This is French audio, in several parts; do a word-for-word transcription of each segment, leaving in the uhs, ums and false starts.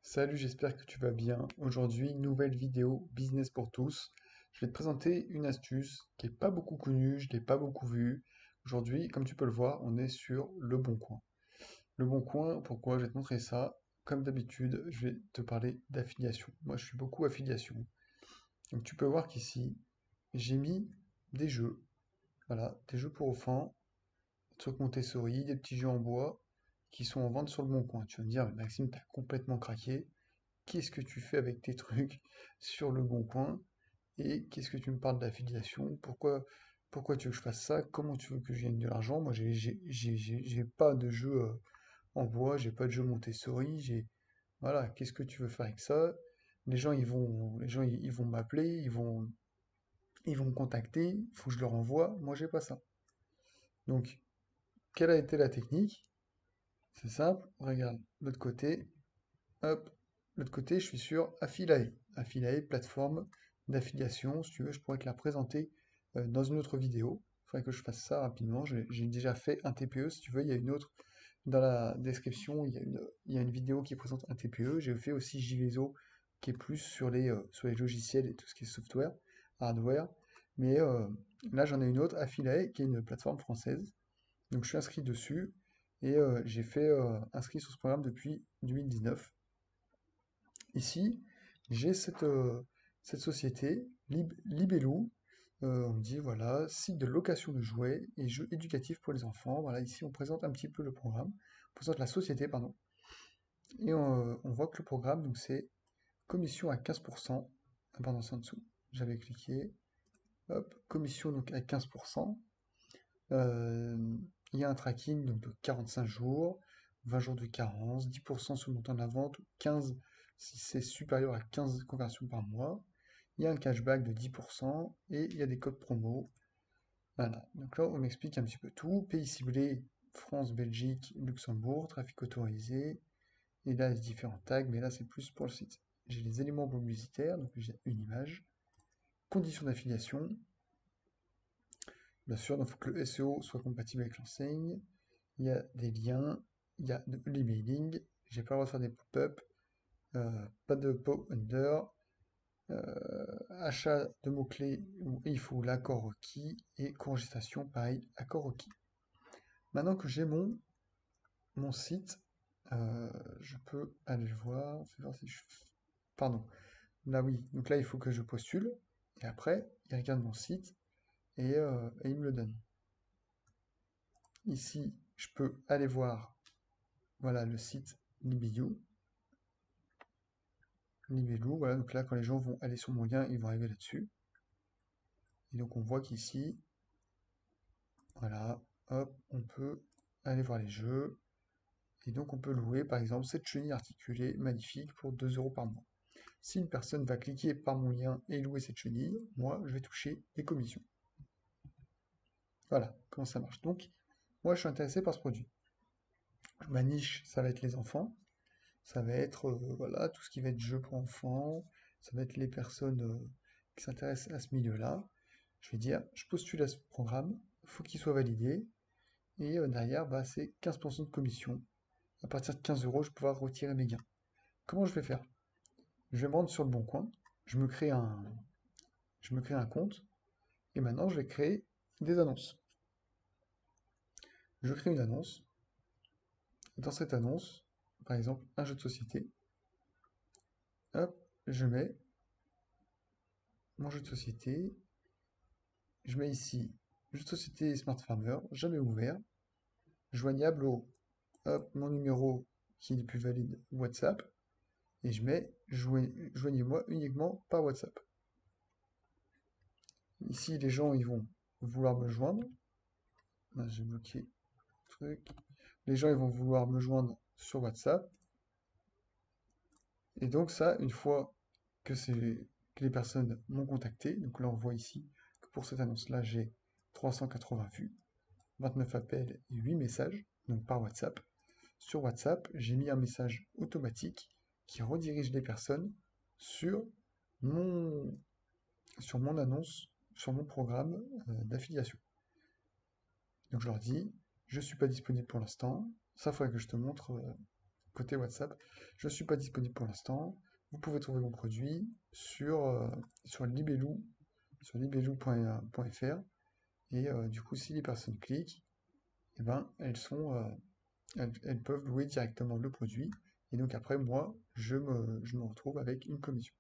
Salut, j'espère que tu vas bien. Aujourd'hui, nouvelle vidéo business pour tous. Je vais te présenter une astuce qui n'est pas beaucoup connue, je ne l'ai pas beaucoup vue. Aujourd'hui, comme tu peux le voir, on est sur Le Bon Coin. Le Bon Coin, pourquoi? Je vais te montrer ça. Comme d'habitude, je vais te parler d'affiliation. Moi, je suis beaucoup affiliation. Donc, tu peux voir qu'ici, j'ai mis des jeux. Voilà, des jeux pour enfants, des trucs Montessori, des petits jeux en bois qui sont en vente sur Le Bon Coin. Tu vas me dire, mais Maxime, t'as complètement craqué. Qu'est-ce que tu fais avec tes trucs sur le bon coin et qu'est-ce que tu me parles d'affiliation? Pourquoi, pourquoi tu veux que je fasse ça? Comment tu veux que je gagne de l'argent? Moi, j'ai j'ai- j'ai- j'ai- j'ai pas de jeu euh, en bois, j'ai pas de jeu Montessori, j'ai voilà, qu'est-ce que tu veux faire avec ça? Les gens ils vont les gens ils, ils vont m'appeler, ils vont ils vont me contacter, il faut que je leur envoie, moi j'ai pas ça. Donc, quelle a été la technique? C'est simple, regarde, l'autre côté, hop, de l'autre côté, je suis sur Affiliate. Affiliate, plateforme d'affiliation. Si tu veux, je pourrais te la présenter euh, dans une autre vidéo. Il faudrait que je fasse ça rapidement. J'ai j'ai déjà fait un T P E. Si tu veux, il y a une autre dans la description. Il y a une, il y a une vidéo qui présente un T P E. J'ai fait aussi Jvezo qui est plus sur les, euh, sur les logiciels et tout ce qui est software, hardware. Mais euh, là, j'en ai une autre, Affiliate, qui est une plateforme française. Donc, je suis inscrit dessus et euh, j'ai fait euh, inscrit sur ce programme depuis deux mille dix-neuf. Ici, j'ai cette, euh, cette société, Lib- Libellou. Euh, on me dit, voilà, site de location de jouets et jeux éducatifs pour les enfants. Voilà, ici, on présente un petit peu le programme. On présente la société, pardon. Et on, on voit que le programme, donc, c'est commission à quinze pour cent. Ah, pardon, c'est en dessous. J'avais cliqué. Hop, commission donc à quinze pour cent. Euh, il y a un tracking donc, de quarante-cinq jours, vingt jours de carence, dix pour cent sur le montant de la vente, quinze si c'est supérieur à quinze conversions par mois. Il y a un cashback de dix pour cent et il y a des codes promo. Voilà. Donc là, on m'explique un petit peu tout. Pays ciblé, France, Belgique, Luxembourg, trafic autorisé. Et là, il y a différents tags, mais là, c'est plus pour le site. J'ai les éléments publicitaires, donc j'ai une image. Conditions d'affiliation. Bien sûr, donc il faut que le S E O soit compatible avec l'enseigne. Il y a des liens, il y a de l'emailing, j'ai pas le droit de faire des pop-up, euh, pas de pop under, euh, achat de mots-clés où il faut l'accord requis et co-enregistration, pareil, accord requis. Maintenant que j'ai mon, mon site, euh, je peux aller le voir, fais voir si je... Pardon, là oui, donc là il faut que je postule, et après il regarde mon site et, euh, et il me le donne. Ici, je peux aller voir, voilà, le site Nibiu. Libellou, voilà, donc là, quand les gens vont aller sur mon lien, ils vont arriver là-dessus. Et donc, on voit qu'ici, voilà, hop, on peut aller voir les jeux. Et donc, on peut louer, par exemple, cette chenille articulée magnifique pour deux euros par mois. Si une personne va cliquer par mon lien et louer cette chenille, moi, je vais toucher des commissions. Voilà comment ça marche. Donc, moi, je suis intéressé par ce produit. Ma niche, ça va être les enfants. Ça va être, euh, voilà, tout ce qui va être jeux pour enfants. Ça va être les personnes euh, qui s'intéressent à ce milieu-là. Je vais dire, je postule à ce programme, il faut qu'il soit validé, et euh, derrière, bah, c'est quinze pour cent de commission. À partir de quinze euros, je vais pouvoir retirer mes gains. Comment je vais faire? Je vais me rendre sur le bon coin, je me crée un, je me crée un compte, et maintenant je vais créer des annonces. Je crée une annonce, et dans cette annonce, par exemple, un jeu de société, hop, je mets mon jeu de société, je mets ici jeu de société Smart Farmer, jamais ouvert, joignable au, hop, mon numéro qui est le plus valide WhatsApp, et je mets joignez-moi uniquement par WhatsApp. Ici, les gens ils vont vouloir me joindre. Ah, j'ai bloqué le truc. Les gens ils vont vouloir me joindre sur WhatsApp. Et donc ça, une fois que, que les personnes m'ont contacté, donc là on voit ici que pour cette annonce-là, j'ai trois cent quatre-vingts vues, vingt-neuf appels et huit messages, donc par WhatsApp. Sur WhatsApp, j'ai mis un message automatique qui redirige les personnes sur mon, sur mon annonce, sur mon programme euh, d'affiliation. Donc je leur dis, je ne suis pas disponible pour l'instant, ça faudrait que je te montre euh, côté WhatsApp. Je ne suis pas disponible pour l'instant. Vous pouvez trouver mon produit sur, euh, sur Libellou, sur libellou point F R. Et euh, du coup, si les personnes cliquent, eh ben, elles sont, euh, elles, elles peuvent louer directement le produit. Et donc après, moi, je me, je me retrouve avec une commission.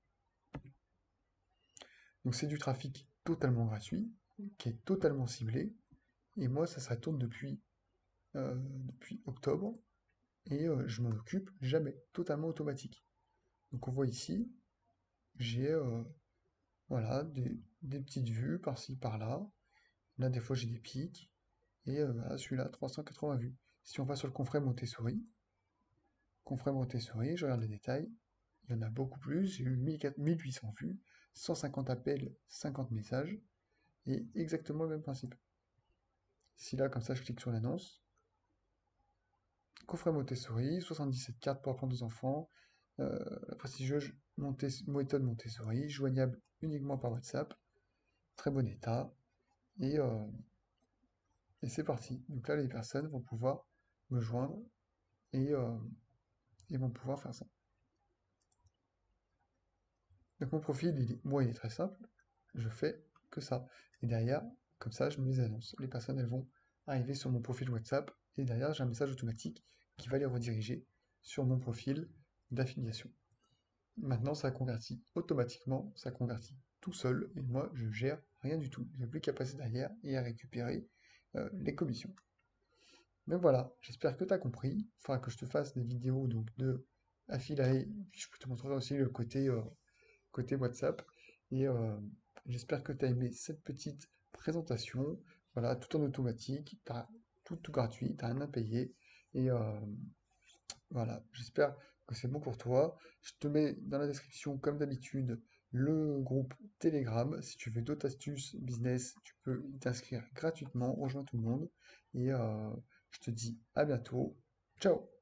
Donc c'est du trafic totalement gratuit, qui est totalement ciblé. Et moi, ça, ça tourne depuis, euh, depuis octobre. Et euh, je m'en occupe jamais, totalement automatique. Donc on voit ici, j'ai euh, voilà, des, des petites vues par-ci, par-là. Là, des fois, j'ai des pics. Et euh, voilà, celui-là, trois cent quatre-vingts vues. Si on va sur le confrère Montessori, confrère Montessori, je regarde les détails. Il y en a beaucoup plus. J'ai eu mille huit cents vues, cent cinquante appels, cinquante messages. Et exactement le même principe. Si là, comme ça, je clique sur l'annonce, coffret Montessori, soixante-dix-sept cartes pour apprendre aux enfants, euh, la prestigieuse Montes- méthode Montessori, joignable uniquement par WhatsApp, très bon état, et, euh, et c'est parti. Donc là, les personnes vont pouvoir me joindre et, euh, et vont pouvoir faire ça. Donc mon profil, il est- moi, il est très simple, je fais que ça. Et derrière, comme ça, je me les annonce. Les personnes, elles vont arriver sur mon profil WhatsApp, et derrière, j'ai un message automatique qui va les rediriger sur mon profil d'affiliation. Maintenant, ça convertit automatiquement, ça convertit tout seul, et moi, je gère rien du tout. J'ai plus qu'à passer derrière et à récupérer euh, les commissions. Mais voilà, j'espère que tu as compris. Il faudra que je te fasse des vidéos donc de affiliés, puis je te montrerai aussi le côté, euh, côté WhatsApp. Et euh, j'espère que tu as aimé cette petite présentation. Voilà, tout en automatique, t'as tout, tout gratuit, tu n'as rien à payer. Et, euh, voilà, j'espère que c'est bon pour toi. Je te mets dans la description, comme d'habitude, le groupe Telegram. Si tu veux d'autres astuces business, tu peux t'inscrire gratuitement, rejoins tout le monde. Et euh, je te dis à bientôt. Ciao!